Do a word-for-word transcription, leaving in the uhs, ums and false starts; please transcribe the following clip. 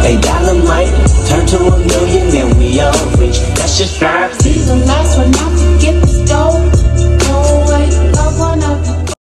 Hey, Dolomite, turn to a million and we all rich. That's just five. Season lasts for nothing.